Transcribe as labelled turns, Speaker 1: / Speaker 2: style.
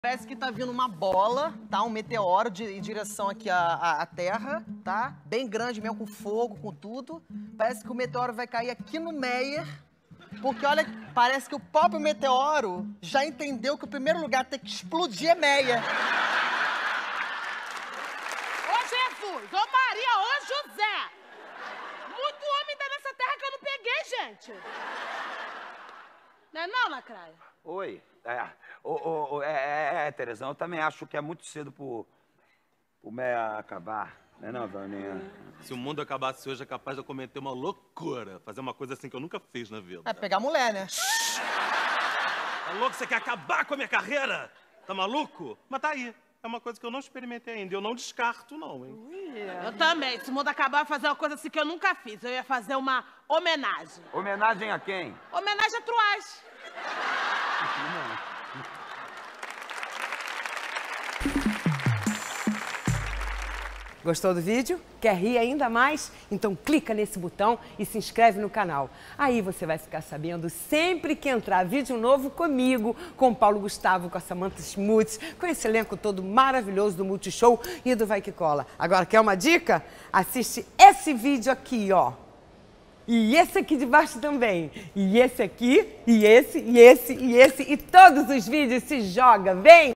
Speaker 1: Parece que tá vindo uma bola, tá? Um meteoro em direção aqui à Terra, tá? Bem grande mesmo, com fogo, com tudo. Parece que o meteoro vai cair aqui no Meyer. Porque, olha, parece que o próprio meteoro já entendeu que o primeiro lugar a ter que explodir é Meyer.
Speaker 2: Ô Jesus, ô Maria, ô José! Muito homem tá nessa terra que eu não peguei, gente! Não é não, Lacraia?
Speaker 3: Oi. Teresão, eu também acho que é muito cedo pro Meia acabar. Não é não, Daninha?
Speaker 4: Se o mundo acabasse hoje, é capaz de eu cometer uma loucura. Fazer uma coisa assim que eu nunca fiz na vida.
Speaker 1: É pegar mulher, né?
Speaker 4: Tá louco? Você quer acabar com a minha carreira? Tá maluco? Mas tá aí. É uma coisa que eu não experimentei ainda. Eu não descarto, não, hein?
Speaker 2: Eu também. Se o mundo acabar, eu ia fazer uma coisa assim que eu nunca fiz. Eu ia fazer uma homenagem.
Speaker 3: Homenagem a quem?
Speaker 2: Homenagem a Truás.
Speaker 5: Gostou do vídeo? Quer rir ainda mais? Então clica nesse botão e se inscreve no canal. Aí você vai ficar sabendo sempre que entrar vídeo novo comigo, com o Paulo Gustavo, com a Samantha Schmutz, com esse elenco todo maravilhoso do Multishow e do Vai Que Cola. Agora, quer uma dica? Assiste esse vídeo aqui, ó. E esse aqui de baixo também. E esse aqui, e esse, e esse, e esse. E todos os vídeos se joga, vem!